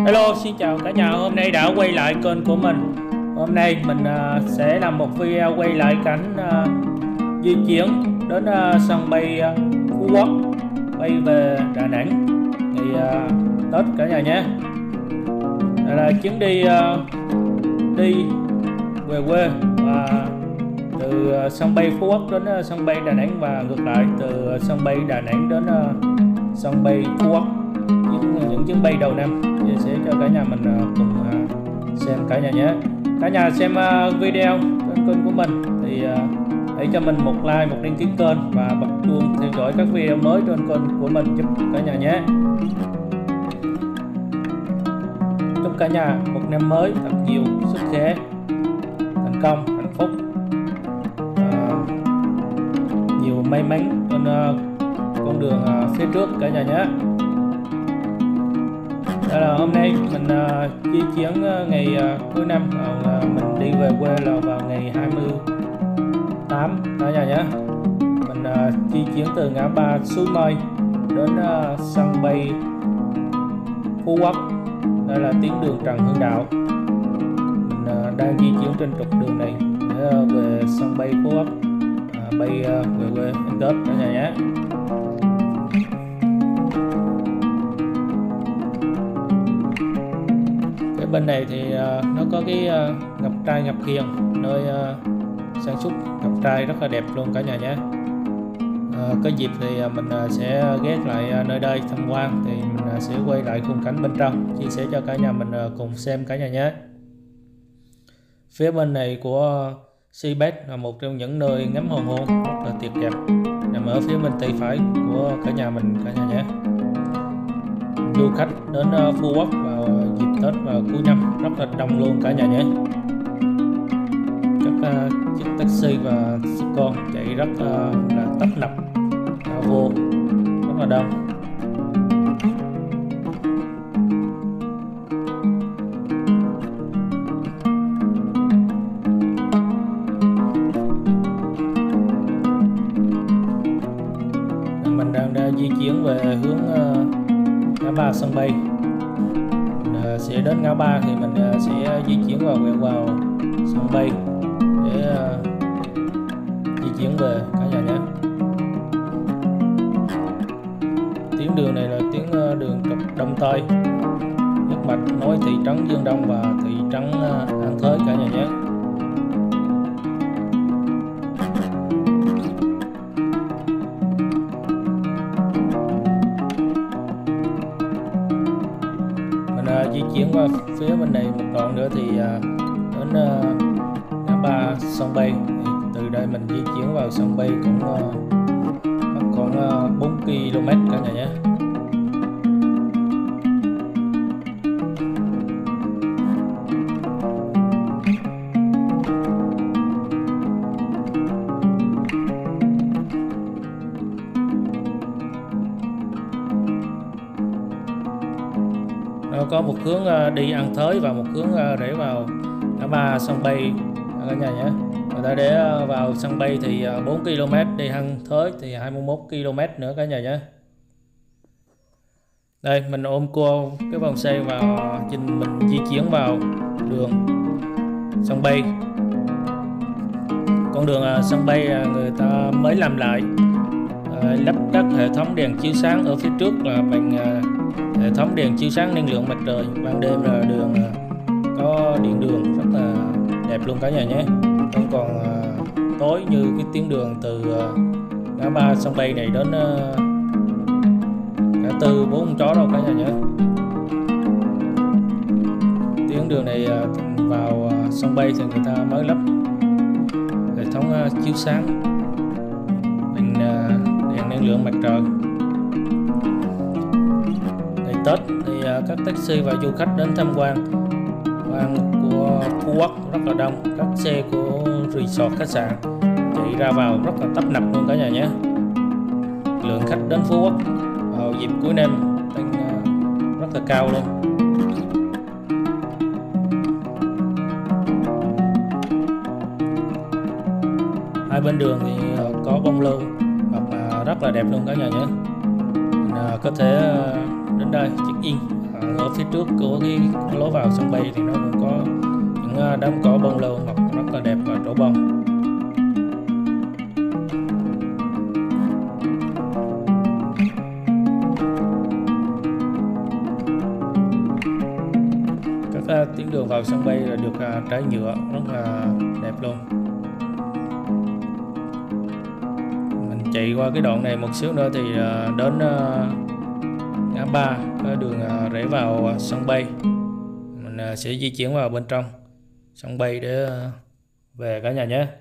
Hello, xin chào cả nhà. Hôm nay đã quay lại kênh của mình. Hôm nay mình sẽ làm một video quay lại cảnh di chuyển đến sân bay Phú Quốc, bay về Đà Nẵng ngày Tết cả nhà nhé. Đây là chuyến đi về quê, và từ sân bay Phú Quốc đến sân bay Đà Nẵng, và ngược lại từ sân bay Đà Nẵng đến sân bay Phú Quốc, những chuyến bay đầu năm. Chia sẻ cho cả nhà mình cùng xem cả nhà nhé. Cả nhà xem video trên kênh của mình thì hãy cho mình một like, một đăng ký kênh và bật chuông theo dõi các video mới trên kênh của mình giúp cả nhà nhé. Chúc cả nhà một năm mới thật nhiều sức khỏe, thành công, hạnh phúc, nhiều may mắn trên con đường phía trước cả nhà nhé. Đó là hôm nay mình di chuyển ngày cuối năm, mình đi về quê là vào ngày 28 cả nhà nhé. Mình di chuyển từ ngã ba Suối Mây đến sân bay Phú Quốc. Đây là tuyến đường Trần Hưng Đạo. Mình đang di chuyển trên trục đường này để về sân bay Phú Quốc, bay về quê ăn Tết cả nhà nhé. Bên này thì nó có cái ngập trai ngập khiền, nơi sản xuất ngập trai rất là đẹp luôn cả nhà nhé. Có dịp thì mình sẽ ghé lại nơi đây tham quan, thì mình sẽ quay lại khung cảnh bên trong chia sẻ cho cả nhà mình cùng xem cả nhà nhé. Phía bên này của Seabed là một trong những nơi ngắm hoàng hôn rất là tuyệt đẹp, nằm ở phía bên tay phải của cả nhà mình cả nhà nhé. Du khách đến Phú Quốc vào dịp Tết và cuối năm rất là đông luôn cả nhà nhé. Các chiếc taxi và xe con chạy rất là tấp nập vô, rất là đông. Mình đang di chuyển về hướng ngã ba sân bay. Mình sẽ đến ngã ba thì mình sẽ di chuyển vào sân bay để di chuyển về cả nhà nhé. Tuyến đường này là tuyến đường trục Đông Tây, nhất mạch nối thị trấn Dương Đông và thị trấn An Thới cả nhà nhé. Di chuyển qua phía bên này một đoạn nữa thì đến ngã ba sân bay. Thì từ đây mình di chuyển vào sân bay cũng còn 4 km cả nhà nhé. Nó có một hướng đi An Thới và một hướng để vào ngã ba sân bay cả nhà nhé. Người ta để vào sân bay thì 4 km, đi An Thới thì 21 km nữa cả nhà nhé. Đây mình ôm cua cái vòng xe vào, mình di chuyển vào đường sân bay. Con đường sân bay người ta mới làm lại, lắp đặt hệ thống đèn chiếu sáng ở phía trước là bằng hệ thống đèn chiếu sáng năng lượng mặt trời. Ban đêm là đường có điện đường rất là đẹp luôn cả nhà nhé, không còn tối như cái tuyến đường từ ngã ba sân bay này đến ngã tư Bốn Con Chó đâu cả nhà nhé. Tuyến đường này vào sân bay thì người ta mới lắp hệ thống chiếu sáng bằng đèn năng lượng mặt trời. Ngày Tết thì các taxi và du khách đến tham quan của Phú Quốc rất là đông. Các xe của resort khách sạn chạy ra vào rất là tấp nập luôn cả nhà nhé. Lượng khách đến Phú Quốc vào dịp cuối năm tăng rất là cao luôn. Hai bên đường thì có bông lưu mọc rất là đẹp luôn cả nhà nhé. Mình có thể đến đây check in ở phía trước của cái lối vào sân bay thì nó cũng có những đám cỏ bông lâu mọc rất là đẹp và trổ bông. Các tuyến đường vào sân bay là được trải nhựa rất là đẹp luôn. Mình chạy qua cái đoạn này một xíu nữa thì đến ngã ba, cái đường rẽ vào sân bay. Mình sẽ di chuyển vào bên trong sân bay để về cả nhà nhé.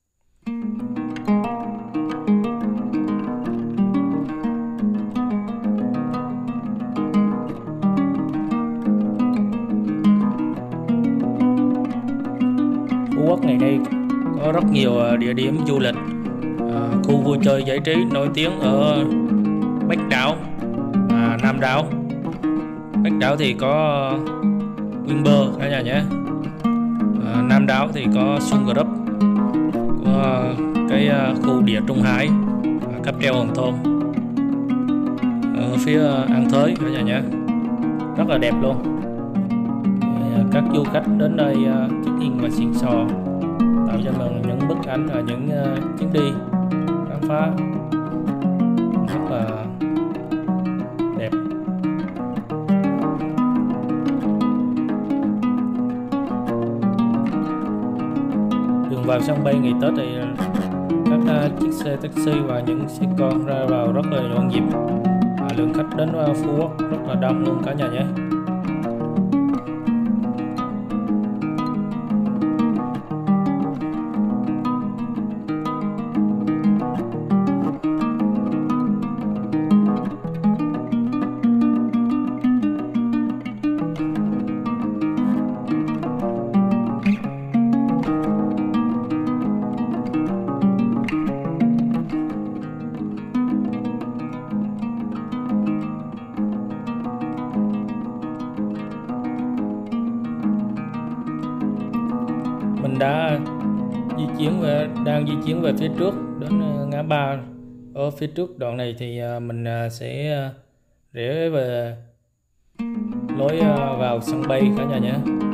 Phú Quốc ngày nay có rất nhiều địa điểm du lịch, khu vui chơi giải trí nổi tiếng ở Bắc đảo và Nam đảo. Bắc đảo thì có Vinpearl cả nhà nhé. Nam đảo thì có Sun Group, có cái khu địa Trung Hải, cáp treo Hòn Thôn ở phía An Thới cả nhà nhé, rất là đẹp luôn. Các du khách đến đây check in và xịn sò, tạo cho mình những bức ảnh và những chuyến đi khám phá rất là đẹp. Đường vào sân bay ngày Tết thì các chiếc xe taxi và những xe con ra vào rất là nhộn nhịp. Lượng khách đến Phú Quốc rất là đông luôn cả nhà nhé. Mình đang di chuyển về phía trước đến ngã ba. Ở phía trước đoạn này thì mình sẽ rẽ về lối vào sân bay cả nhà nhé.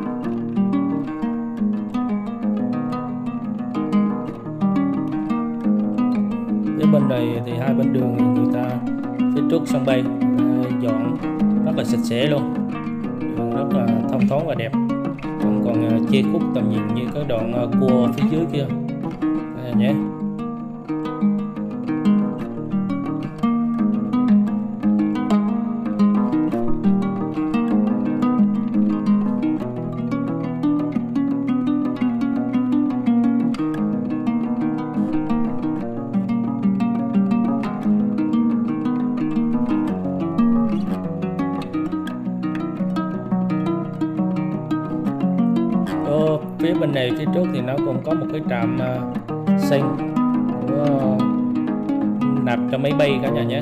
Phía bên này thì hai bên đường thì người ta phía trước sân bay dọn rất là sạch sẽ luôn, đường rất là thông thoáng và đẹp, không còn che khuất tầm nhìn như cái đoạn cua phía dưới kia nhé. Phía bên này phía trước thì nó cũng có một cái trạm xanh của nạp cho máy bay cả nhà nhé.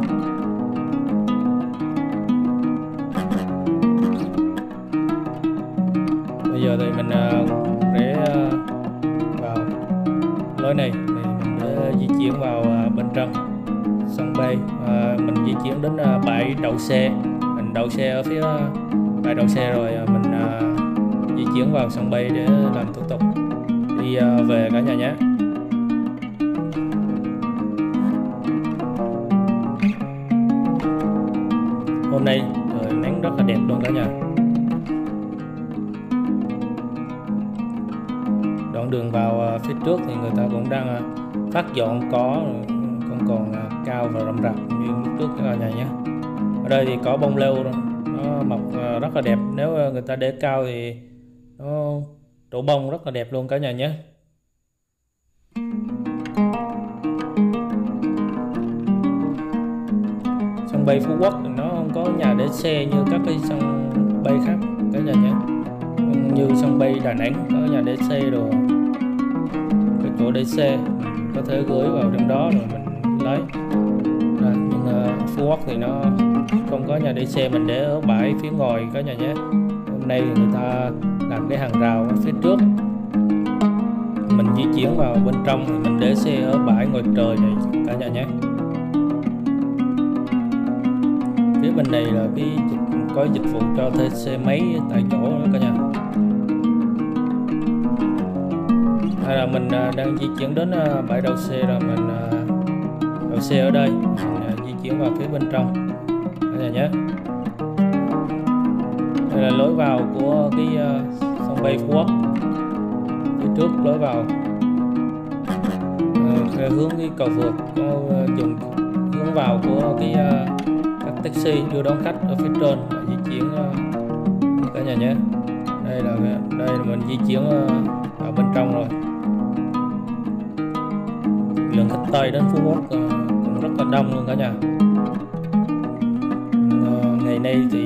Bây giờ thì mình rẽ vào lối này thì mình sẽ di chuyển vào bên trong sân bay. Mình di chuyển đến bãi đậu xe. Mình đậu xe ở phía bãi đậu xe rồi mình di chuyển vào sân bay để làm thủ tục đi về cả nhà nhé. Hôm nay trời nắng rất là đẹp luôn cả nhà. Đoạn đường vào phía trước thì người ta cũng đang phát dọn cỏ, không còn cao và rậm rạp như lúc trước cả nhà nhé. Ở đây thì cỏ bông leo nó mọc rất là đẹp, nếu người ta để cao thì nó trổ bông rất là đẹp luôn cả nhà nhé. Sân bay Phú Quốc thì nó không có nhà để xe như các cái sân bay khác cả nhà nhé. Như sân bay Đà Nẵng có nhà để xe rồi, cái chỗ để xe mình có thể gửi vào trong đó rồi mình lấy. Nhưng Phú Quốc thì nó không có nhà để xe, mình để ở bãi phía ngoài cả nhà nhé. Hôm nay người ta làm cái hàng rào ở phía trước, mình di chuyển vào bên trong thì mình để xe ở bãi ngoài trời này cả nhà nhé. Phía bên này là cái có dịch vụ cho thuê xe máy tại chỗ đó cả nhà. Hay là mình đang di chuyển đến bãi đậu xe rồi, mình đậu xe ở đây, mình di chuyển vào phía bên trong cả nhà nhé. Đây là lối vào của cái sân bay Phú Quốc. Phía trước lối vào hướng cái cầu vượt có dùng hướng vào của cái các taxi đưa đón khách ở phía trên và di chuyển cả nhà nhé. Đây là mình di chuyển vào bên trong rồi. Lượng khách Tây đến Phú Quốc cũng rất là đông luôn cả nhà. Ngày nay thì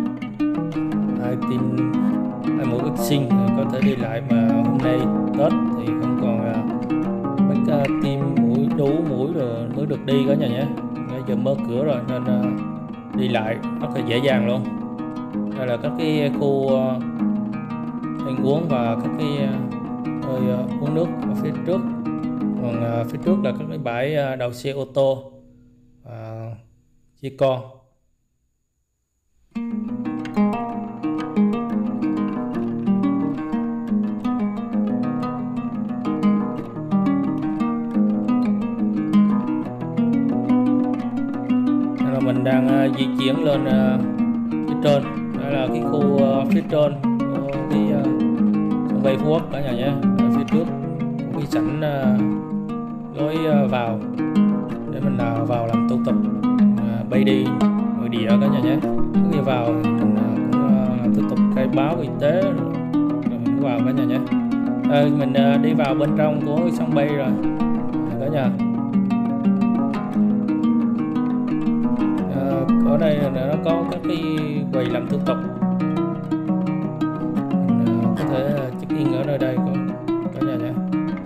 hai mũi vaccine có thể đi lại, mà hôm nay Tết thì không còn mấy tiêm mũi đủ mũi rồi mới được đi cả nhà nhé. Bây giờ mở cửa rồi nên đi lại rất là dễ dàng luôn. Đây là các cái khu ăn uống và các cái nơi uống nước ở phía trước. Còn phía trước là các cái bãi đậu xe ô tô và xe con. Mình đang di chuyển lên phía trên. Đây là cái khu phía trên cái sân bay Phú Quốc cả nhà nhé. Ở phía trước có cái sảnh lối vào để mình vào làm thủ tục bay đi nội địa cả nhà nhé. Trước khi vào mình cũng làm thủ tục khai báo y tế rồi mình vào cả nhà nhé. Mình đi vào bên trong của cái sân bay rồi cả nhà. Ở đây nó có các cái quầy làm thủ tục, mình có thể check in ở nơi đây cả nhà nhé.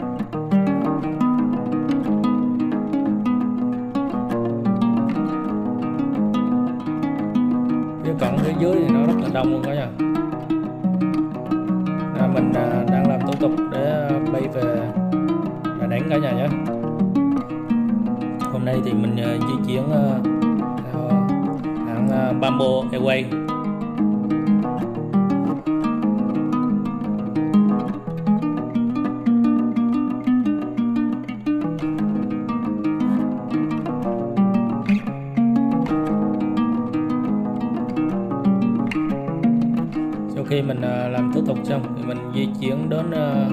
Phía cổng phía dưới thì nó rất là đông luôn cả nhà. Mình đang làm thủ tục để bay về Đà Nẵng cả nhà nhé. Hôm nay thì mình di chuyển Bamboo Airways. Sau khi mình làm thủ tục xong thì mình di chuyển đến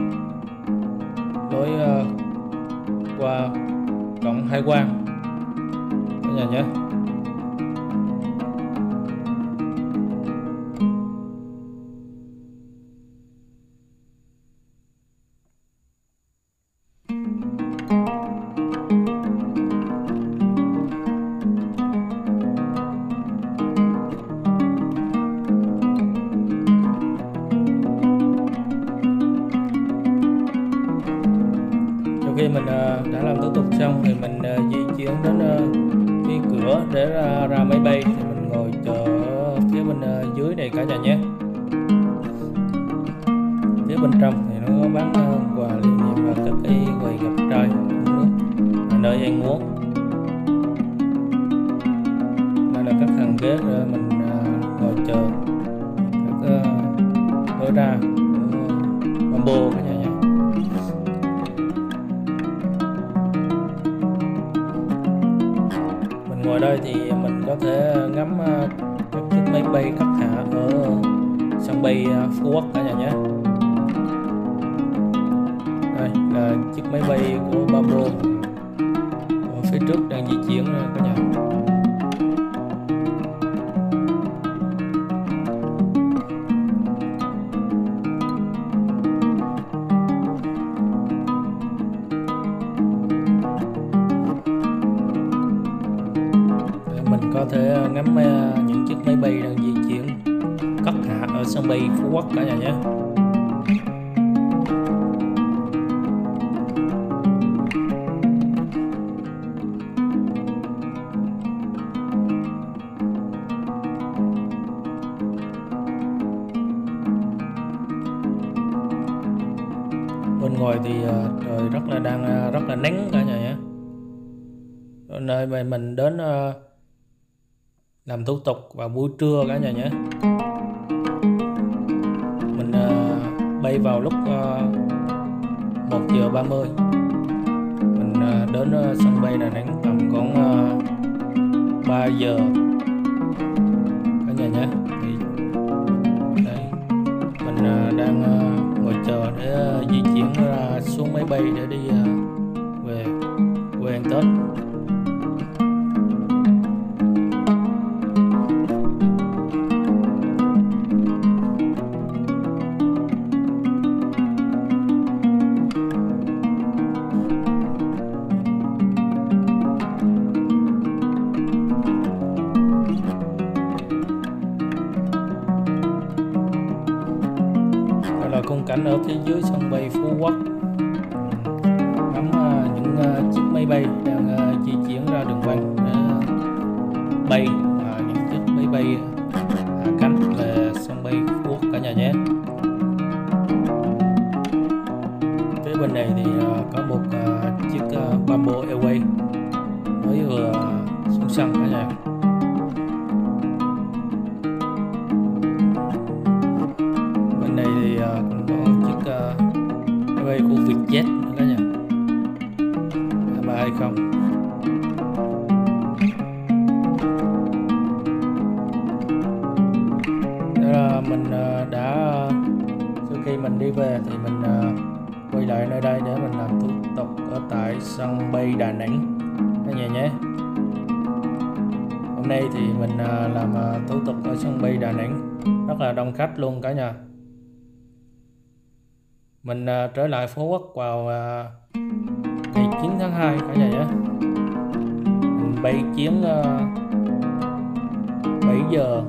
lối qua cổng hải quan cả nhà nhé. Khi mình đã làm thủ tục xong thì mình di chuyển đến cái cửa để ra máy bay, thì mình ngồi chờ phía bên dưới này cả nhà nhé. Phía bên trong thì nó có bán quà lưu niệm và các cái quầy ngập trời nước và nơi ăn uống. Đây là các hàng ghế để mình ngồi chờ các lối ra của Bamboo cả nhà nhé. Ngồi đây thì mình có thể ngắm các chiếc máy bay cất hạ ở sân bay Phú Quốc cả nhà nhé. Đây là chiếc máy bay của Bamboo ở phía trước đang di chuyển cả nhà. Mình có thể ngắm những chiếc máy bay đang di chuyển cất hạ ở sân bay Phú Quốc cả nhà nhé. Bên ngoài thì trời rất là nắng cả nhà nhé. Nơi mà mình đến làm thủ tục vào buổi trưa cả nhà nhé. Mình bay vào lúc 1:30. Mình đến sân bay Đà Nẵng tầm khoảng 3 giờ cả nhà nhé. Thì đây mình đang ngồi chờ để di chuyển ra xuống máy bay để đi về quê ăn Tết. Khung cảnh ở phía dưới sân bay Phú Quốc, ngắm những chiếc máy bay đang di chuyển ra đường băng để bay, và những chiếc máy bay hạ cánh về sân bay Phú Quốc cả nhà nhé. Phía bên này thì có một chiếc Bamboo Airways mới vừa xuống sân cả nhà. Bên này thì còn có chiếc Airways của Vietjet nữa cả nhà, 2320. Đó là mình đã sau khi mình đi về thì mình quay lại nơi đây để mình làm thủ tục ở tại sân bay Đà Nẵng cả nhà nhé. Hôm nay thì mình làm thủ tục ở sân bay Đà Nẵng rất là đông khách luôn cả nhà. Mình trở lại Phú Quốc vào ngày 9 tháng 2 cả nhà nhé. Mình bay chuyến 7 giờ.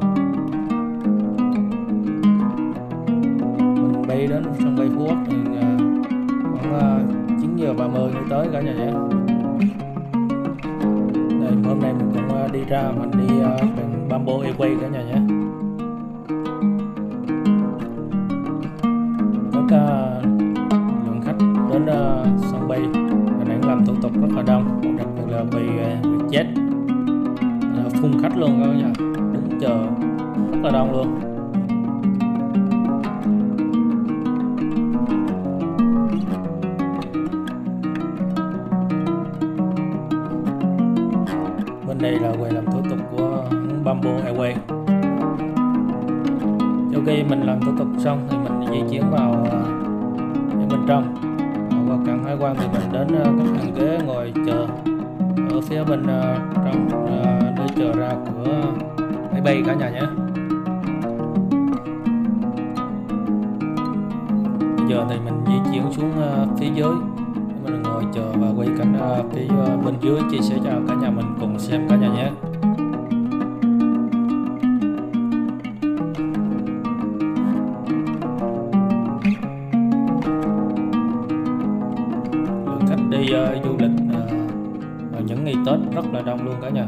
Mình bay đến sân bay Phú Quốc thì khoảng 9:30 mới tới cả nhà nhé. Đây, hôm nay mình cũng đi ra, mình đi bằng Bamboo Airways cả nhà nhé. Các lượng khách đến sân bay Đà Nẵng làm thủ tục rất là đông, đặc biệt là vì Vietjet phun khách luôn các nhà, đứng chờ rất là đông luôn. Bên đây là quầy làm thủ tục của Bamboo Airways. Sau khi mình làm thủ tục xong thì mình di chuyển vào bên trong. Qua cảng hải quan thì mình đến các hàng ghế ngồi chờ ở phía bên trong để chờ ra cửa máy bay cả nhà nhé. Bây giờ thì mình di chuyển xuống phía dưới, mình ngồi chờ và quay cảnh phía bên dưới, chia sẻ cho cả nhà mình cùng xem cả nhà nhé. Lượng khách đi du lịch vào những ngày Tết rất là đông luôn cả nhà.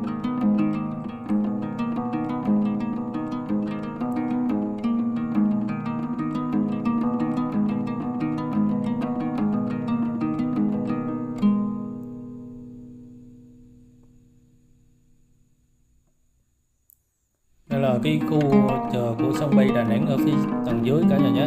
Đây là cái khu chờ của sân bay Đà Nẵng ở phía tầng dưới cả nhà nhé.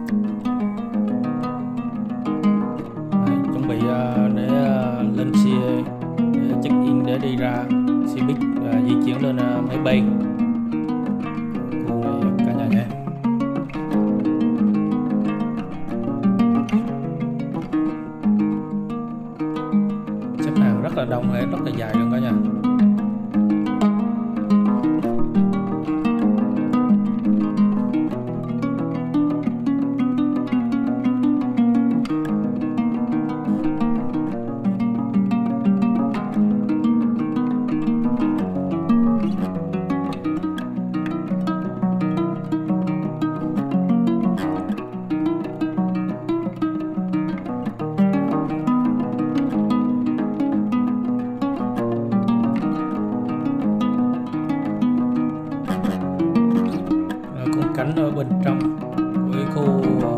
Chuẩn bị để lên xe để check in để đi ra xe buýt di chuyển lên máy bay. Khu này cả nhà nhé. Xếp hàng rất là đông, rất là dài luôn cả nhà. Cảnh ở bên trong của khu